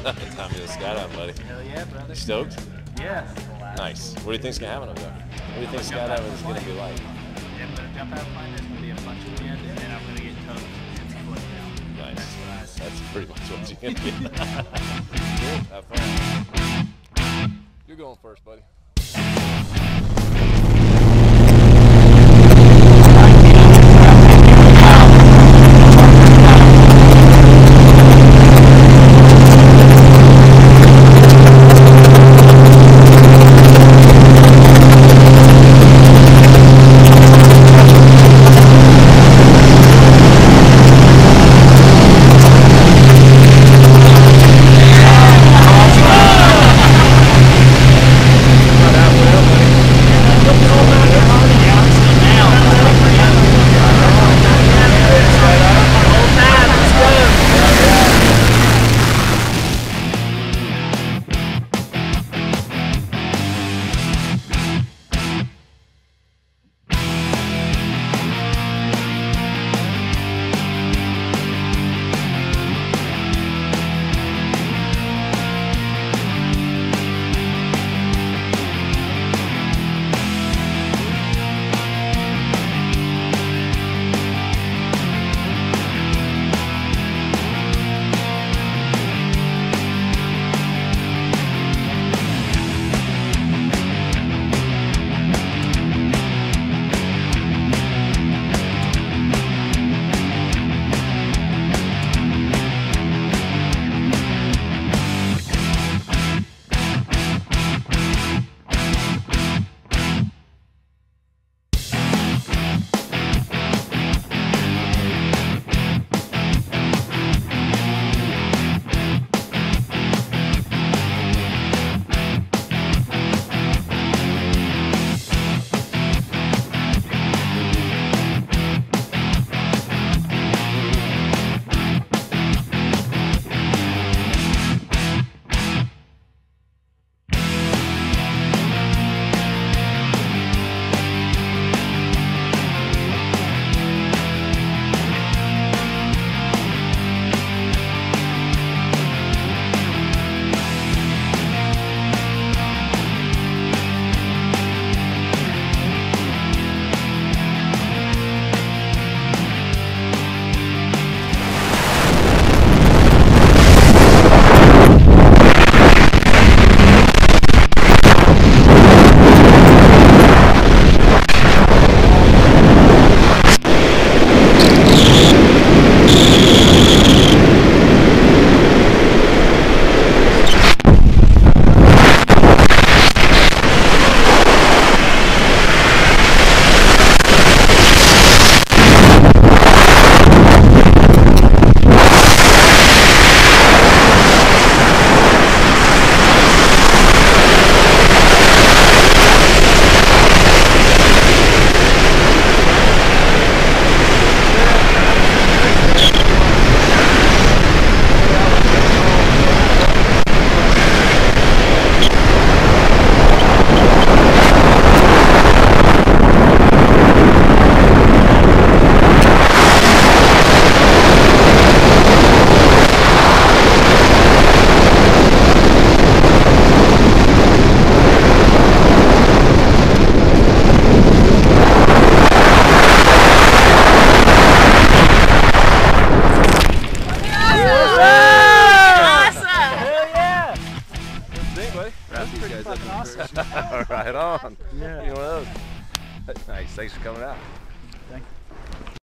Time to go skydive, buddy. Hell yeah, brother. Stoked? Yeah. Nice. What do you think's gonna happen over there? What do you think skydiving is gonna be like? Yeah, I'm gonna jump out of the plane. There's gonna be a bunch of wind, and then I'm gonna get towed and float down. Nice. That's pretty much what you're gonna get. Cool. Have fun. You're going first, buddy. Right on. Yeah. You know those. Nice. Thanks for coming out. Thank you.